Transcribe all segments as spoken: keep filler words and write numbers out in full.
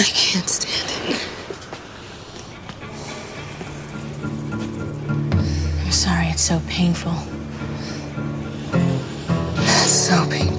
I can't stand it. I'm sorry it's so painful. It's so painful.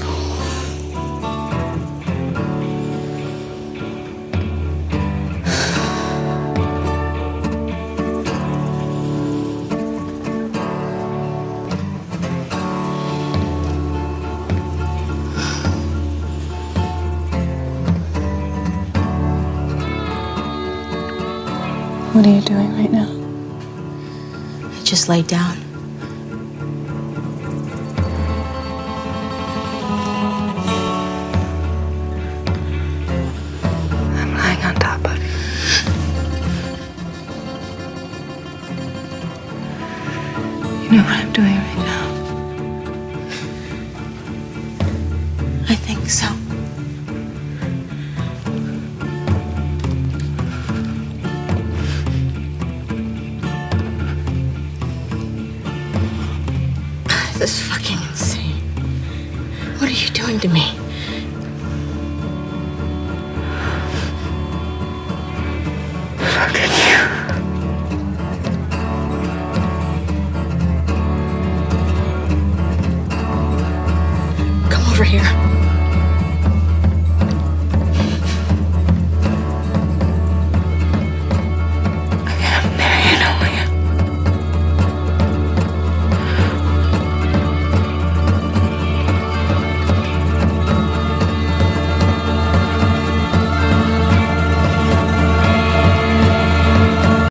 What are you doing right now? I just laid down. I'm lying on top of you. You know what I'm doing right now? I think so. This is fucking insane. What are you doing to me? Fucking you. Come over here.